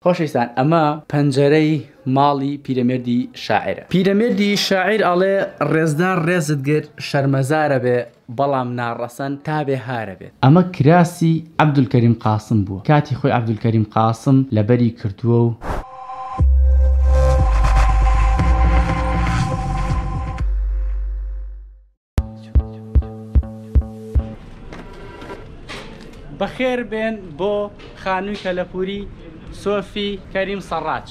خۆشەویستان ئەمە پەنجەرەی ماڵی پیرەمێردی شاعرە. پیرەمێردی شاعیر ئەڵێ ڕێزدار ڕێزت گرت شەرمەزارە بێ بەڵام ناڕەسەن تا بێهارە بێت. ئەمە کراسی عەبدولکەریم قاسم بووە. کاتی خۆی عەبدولکەریم قاسم لەبەری کردووە و بەخێر بێن بۆ خانووی کەلەپوری سۆفی کەریم سەڕاج.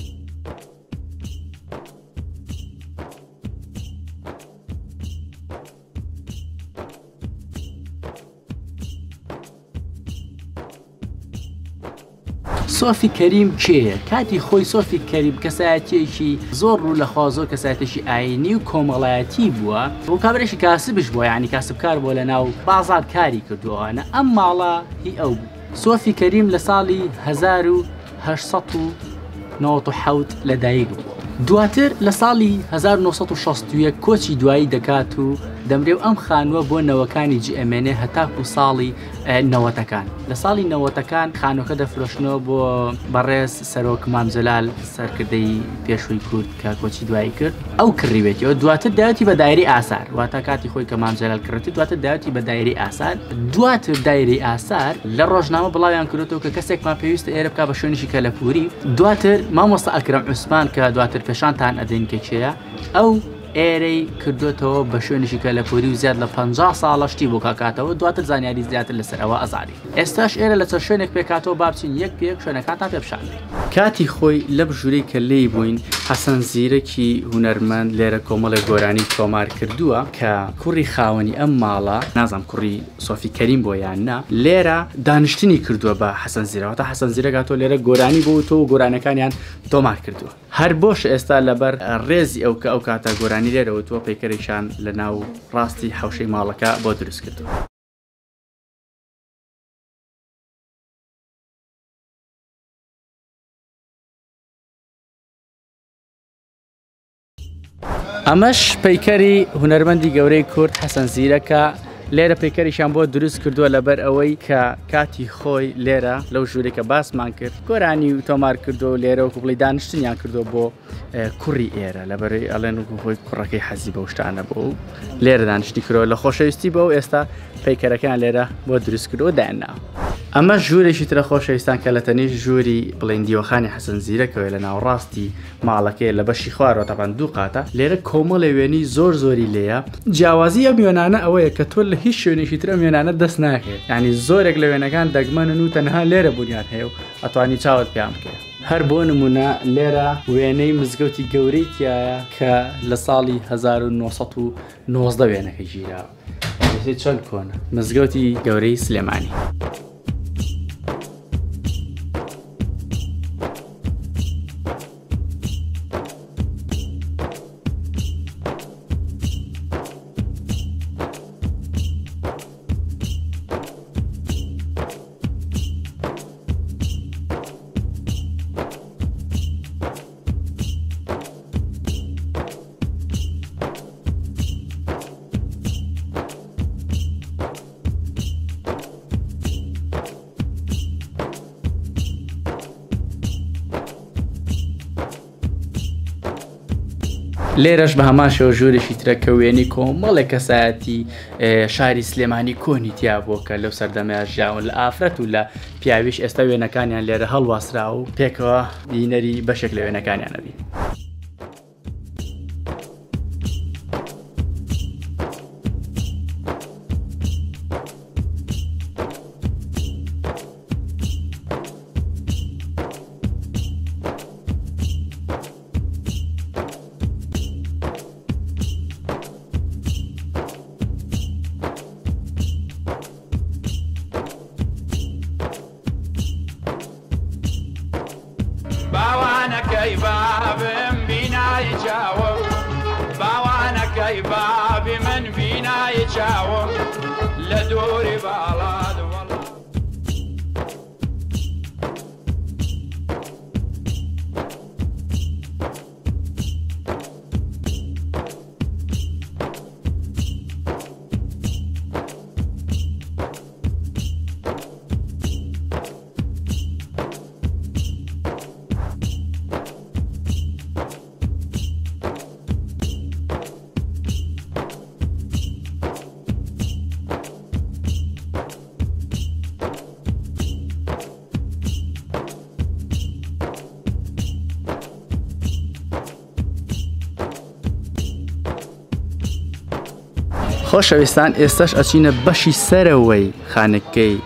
سۆفی کەریم کێیە؟ کاتی خۆی سۆفی کەریم کەسایەتیەکی زۆر ڕوو لەخوا زۆر کەسایەتێکی ئاینی و کۆمەڵایەتی بووە بۆ کابرێکی کاسبش بووە، یعنی کاسبکار بۆ لە ناو بازار کاری کردووانە. ئەم ماڵە هی ئەو بوو. سۆفی کەریم لە ساڵی 1897 لەدایک بوو. دواتر لە ساڵی 1961 کۆچی دوایی دەکات و دەمرێ ئەم خانووە بۆ نەوەکانی جئێمێنێ هەتاکو ساڵی نەوەتەکان. لە ساڵی نەوەتەکان خانووەکە دەفرۆشنەوە بۆ بەڕێز سەرۆک مامجەلال سەرکردەی پێشووی کورد کە کۆچی دوایی کرد. ئەو کڕیوێتەوە دواتر داوەتی بە دایرەی ئاسار، واتە کاتی خۆی کە مامجەلال کڕێتی دواتر داوەتی بە دایرەی ئاسار. دواتر دایرەی ئاسار لە ڕۆژنامە بڵاویان کردێتەوە کە کەسێکمان پێویستە ئێرە بکا بە شوێنیشی کەلەپوری. دواتر مامۆستا ئەکرەم عوسمان کە دواتر پێشانتان ئەدەین کێکێیە، ئەو ئێرەی کردوێتەوە بە شوێنیشی کەلەپوری و زیاد لە 50 ساڵەشتی بۆ کاکاتەوە. دواتر زانیاری زیاتر لەسەر ئەوە ئەزاری. ئێستاش ئێرە لە چەند شوێنێک پێکاتەوە بابچین یەک پێک شوێنەکانتان پێبشاندەین. کاتی خۆی لە بژوورەی کە لێی بووین حەسەن زیرەکی هونەرمەند لێرە کۆمەڵێک گۆرانی تۆمار کردووە کە کوڕی خاوەنی ئەم ماڵە، نازام کوڕی سۆفی کەریم بۆ یان نا، لێرە دانیشتنی کردووە بە حەسەن زیرەوە. تا حەسەن زیرەگاتۆ لێرە گۆرانی بۆتەوە و گۆرانەکانیان تۆمار کردووە. هەر بۆش ئێستا لەبەر ڕێزی ئەو کە ئەو کاتە گۆرانی لێرەوەتوە پەیکەرێکیان لە ناو ڕاستی حەوشەی ماڵەکە بۆ دروست کردووە. ئەمەش پەیکەری هونەرمەندی گەورەی کورد حەسەن زیرەکە لێرە پەیکەریشان بۆ دروست کردووە لەبەر ئەوەی کە کاتی خۆی لێرە لەو ژوورێکە باسمان کرد گۆرانی و تۆمار کردو لێرە وەکو بڵێ دانیشتنیان کردو بۆ کوڕی ئێرە لەبەرەوەی ئەڵێن وەکو خۆی کوڕەکەی حەزی بەو شتانە بۆ و لێرە دانیشتی کردەوە لە خۆشەویستی بۆ و ئێستا پەیکەرەکان لێرە بۆ دروست کردەوە دایانناوە. ئەمە ژوورێکی ترە خۆشەویستان کە لە تەنیش ژووری بڵێن دیوەخانی حەسەن زیرەکەوێ لە ناوڕاستی ماڵەکەی لە بەشی خوارەوە تاپان دوو قاتە. لێرە کۆمەڵی وێنی زۆری لێیە. جیاوازی ئەم وێنانە ئەوەیە کە تۆ لە هیچ شوێنێکی ترە وێنانە دەست ناکرێت، یعنی زۆرێک لە وێنەکان دەگمەنن و تەنها لێرە بوونیان هەیە و ئەتوانی چاوت پێیان بکەیت. هەر بۆ نمونە لێرە وێنەی مزگەوتی گەورەی تایە کە لە ساڵی 1990 وێنەکەی ژیراوە. چەند کۆنە مزگەوتی گەورەی سلێمانی. لێرەش بە هەمان شێوە ژوورێکی ترە کە وێنی کۆمەڵێک کەسایەتی شاری سلێمانی کۆنی تیا بووە کە لەو سەردەمەیە ژیاون لە ئافرەت و لە پیاویش ئێستا وێنەکانیان لێرە هەڵواسرا و پێکەوە بینەری بەشێک لە وێنەکانیانەبی. باوانەکەی بابم بینایی چاوم، باوانەکەی بابی من بینایی چاوم لە دووری باڵات وەڵا. خۆشەویستان ئێستاش ئەچینە بەشی سەرەوەی خانەکەی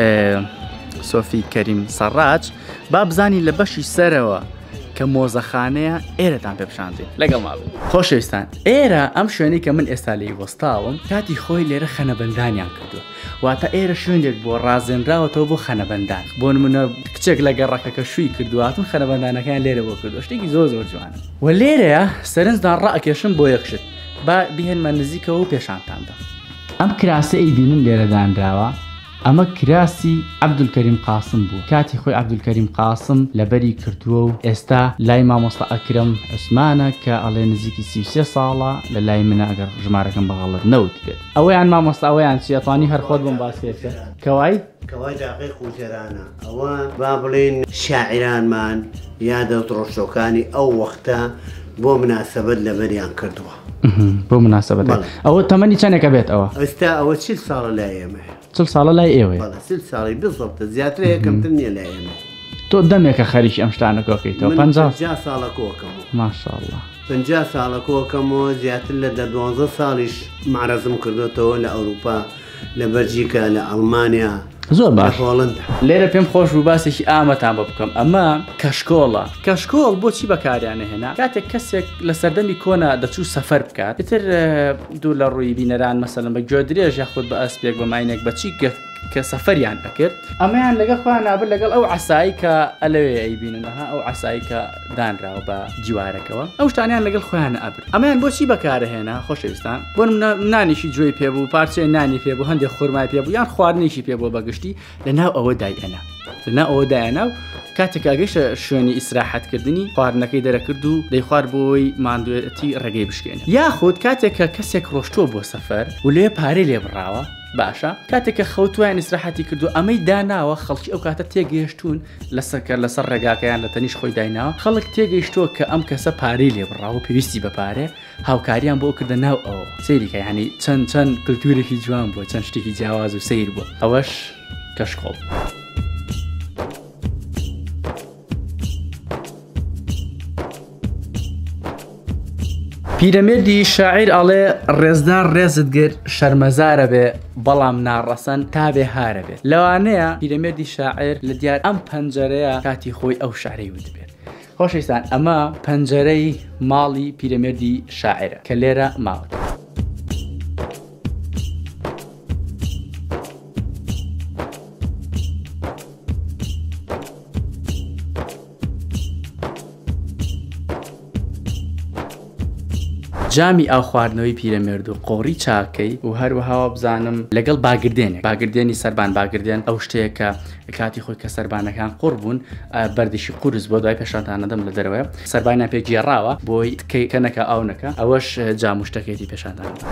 سۆفی کەریم سەڕاج با بزانی لە بەشی سەرەوە کە مۆزەخانەیە ئێرەتان پێپشاندین لەگەڵ مابن. خۆشەویستان ئێرە ئەم شوێنی کە من ئێستا لێی وەستاوم کاتی خۆی لێرە خەنەبەندانیان کردووە واتە ئێرە شوێنێک بۆ ڕازێنراوەتەوە بۆ خەنەبەندان بۆ نمونە کچێک لە گەڕەکەکە شووی کردوواتون خەنەبەندانەکان لێرە بۆ کردو شتێکی زۆر زۆر جوانە و لێرەیە سەرنجدان ڕائەکێشم بۆ یەکشت با بهێنمە نزیکەوە و پێشانتاندا. ئەم کراسە ئەیبینن لێرە دانراوە ئەمە کراسی عەبدولکەریم قاسم بوو کاتی خۆی عەبدولکەریم قاسم لەبەری کردووە و ئێستا لای مامۆستا ئەکرەم عوسمانە کە ئەڵێ نزیکی 33 ساڵە لە لای منە ئەگەر ژمارەکەم بەغەڵت نەوت بێت ئەوەیان مامۆستا ئەوەیان چیەتوانی هەر خۆت بم باس پێ کەوای داقیق و جێرانە ئەوە با بڵێن شاعرانمان یا دەوتڕۆشتۆکانی ئەو وەختە بۆ مناسبەت لەبەریان کردووە بۆ مناسبەت ئەوە تەمەنی چەندێکە بێت ئەوە ئێستا ئەوە 40 ساڵە لای ئێمە 40 ساڵە لای ئێوەیە 40 ساڵی بزڵتە زیاتر یەکەمتر نییە لای ئێمە تۆ دەمێکە خەریکی ئەم شتانە کۆکەیتەوە 50 ساڵە کۆکەم ماشاءالله 50 ساڵە کۆکەمەوە زیاتر لە 12 ساڵیش معرەزم کردوێتەوە لە ئەوروپا لە بەلجیکا لە ئەڵمانیا زۆر باش هۆڵەندا لێرە پێم خۆش بوو باسێکی ئامەتان بە بکەم ئەمە کەشکۆڵە کەشکۆڵ بۆچی بەکاریانە هێنا کاتێک کەسێک لە سەردەمی کۆنا دەچوو سەفەر بکات ئیتر دوو لە ڕووی بینەران مەسەلەن بە گوێ درێژ یاخود بە ئەسپێک بە ماینێک بەچی کە سەفەریان دەکرد ئەمەیان لەگەڵ خۆیان نابر لەگەڵ ئەو عەسایی کە ئەلەوێ ئەیبیننەها ئەو عەسایی کە دانراوە بە دیوارەکەوە ئەو شتانیان لەگەڵ خۆیان ئەبر ئەمەیان بۆچی بەکارەهێنا خۆشەویستان بۆ نانیشی جوێی پێبوو پارچەی نانی پێبوو هەندێک خورمای پێبوو یان خواردنیشی پێبوو بەگشتی لەناو ئەوە دایئەنا لەناو ئەوە دایەنا و کاتێک ئاگەیشتە شوێنی ئیسراحەتکردنی خواردنەکەی دەرەکرد و دەی خوارد بۆی ماندوێتی ڕێگەی بشکێنێ یاخود کاتێک کە کەسێک ڕۆشتووە بۆ سەفەر و لێ پارەی لێ بڕاوە باشە کاتێک کە خەوتویان ئیسراحەتی کردو ئەمەی داناوە خەڵکی ئەو کاتە تێگەیشتون لەسەر ڕێگاکەیان لە تەنیش خۆی دایناوە خەڵک تێگەیشتووە کە ئەم کەسە پارەی لێ بڕاوە پێویستی بە پارێ هاوکاریان بۆ کردە ناو ئەوە سەیریکە ینی چەند کللتورێکی جوان بووە چەند شتێکی جیاواز و سیر بووە ئەوەش کەشکۆڵ. پیرەمێردی شاعیر ئەڵێ ڕێزدار ڕێزت گرت شەرمەزارە بێ بەڵام ناڕەسەن تا بێ هارە بێت لەوانەیە پیرەمێردی شاعیر لە دیار ئەم پەنجەرەیە کاتی خۆی ئەو شعرەی وت بێت. خۆشەویستان ئەمە پەنجەرەی ماڵی پیرەمێردی شاعرە کە لێرە ماوەت. جامی ئاو خواردنەوەی پیرەمێرد و قۆڕی چاکەی و هەروەهاوە بزانم لەگەڵ باگردێنی سەربان باگردێن ئەو شتەیە کە کاتی خۆی کە سەربانەکان قوڕ بوون بەردیشی قورس بۆ دوای پێشانتانەدەم لە دەرەوەی سەربانیان پێ گێڕاوە بۆی کەنەکە ئاو نەکە ئەوەش جاموشتەکەیتی پێشانتانەدەم.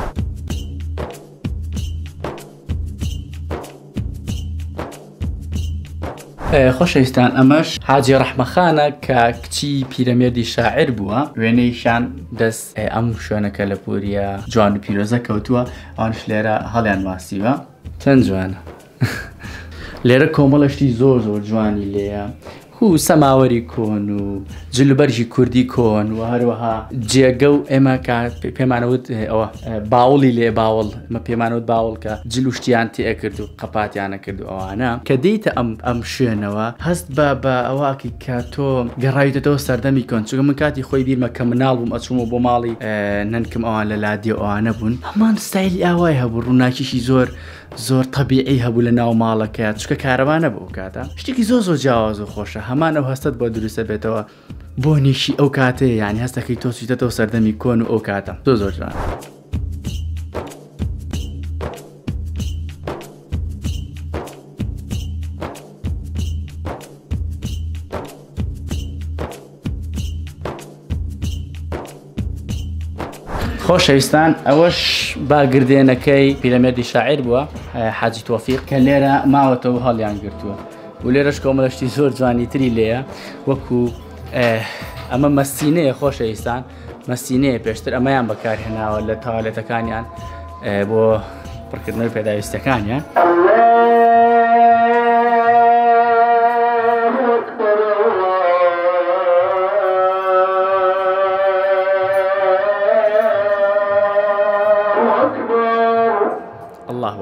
خۆشەویستان ئەمەش حاجی ڕەحمەخانە کە کچی پیرەمێردی شاعیر بووە وێنەیشان دەست ئەم شوێنەکە لە پوریە جوان و پیرۆزە کەوتووە ئەوانش لێرە هەڵیان واسیوە چەند جوانە لێرە کۆمەڵەشتی زۆر جوانی لێیە و سەماوەری کۆن و جلوبەرژی کوردی کۆن و هەروەها جێگە و ئێمە پێمانەوت ئەوە باوڵی لێ باوڵ مە پێمانەوت باوڵ کە جلوشتیان تێکرد و قەپاتیانە کرد و ئەوانە کە دەیتە ئەم شوێنەوە هەست بە ئەوواکی کە تۆ گەڕایتەوە سەردەمی کۆن چونکە من کاتی خۆی بیرمە کە مناڵ بووم ئەچوومە بۆ ماڵی نەنکم ئەوان لە لادی ئەوانە بوون هەمان ستایلی ئاوای هەبوو ڕووناکیشی زۆر طبیعی هەبوو لە ناو ماڵەکە چکە کارەبانە بۆ کاتە شتێکی زۆر جیاواز و خۆشە هەمان ئەو هەستت بۆ دروستە بێتەوە بۆ نیشی ئەو کاتەیە یانی هەستەکەی تۆ چیتەوە سەردەمی کۆن و ئەو کاتە زۆر جوان. خۆشەویستان ئەوەش باگردێنەکەی پیرەمێردی شاعیر بووە حاجی تۆفیق کە لێرە ماوەتەوە هەڵیان گرتووە و لێرەش کۆمەڵەشتی زۆر جوانی تری لێیە وەکو ئەمە مەسینەیە خۆشەویستان مەسینەیە پێشتر ئەمەیان بەکارهێناوە لە تاوالێتەکانیان بۆ پڕکردنەوەی پێداویستەکانیان.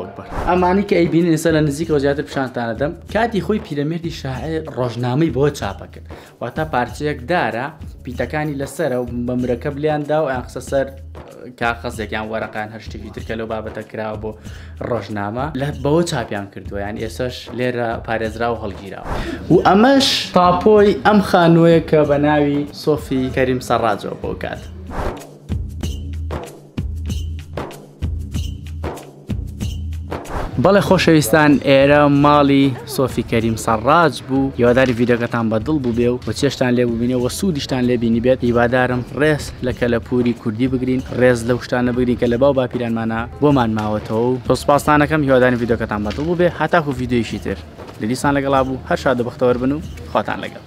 ئەکبەر ئەمانی کە ئەیبینن ئێستا لە نزیکەوە زیاتر پیشانتانە دەم کاتی خۆی پیرەمێردی شاعیر ڕۆژنامەی بۆ چاپە کرد واتە پارچەیەک دارە پیتەکانی لەسەرە و بە مرەکەب لیاندا و ئەیان قسە سەر کاغەزێکیان وەرەقان هەر شتێکی تر کە لەو بابەتە کراوە بۆ ڕۆژنامە لە بەوە چاپیان کردووە یان ئێسش لێرە پارێزرا و هەڵگیراوە و ئەمەش تاپۆی ئەم خانوویە کە بە ناوی سۆفی کەریم سەڕاجەوە بۆ کات. بەڵێ خۆشەویستان ئێرە ماڵی سۆفی کەریم سەڕاج بوو هیواداری ڤیدیۆکەتان بەدڵ بوو بێ و چێشتان لێ ببینێ و سوودیشتان لێ بینی بێت هیوادارم ڕێز لە کەلەپوری کوردی بگرین ڕێز لەو شتانە بگرین کە لە باو باپیرانمانە بۆمان ماوەتەوە و تۆسپاسانەکەم هیواداری ڤیدیۆکەتان بەدڵ بوو بێ هەتاکو ڤیدیۆیشی تر لە دیسان لەگەڵا بوو هەر شادە بەختەوەر بن و خواتان لەگەڵ.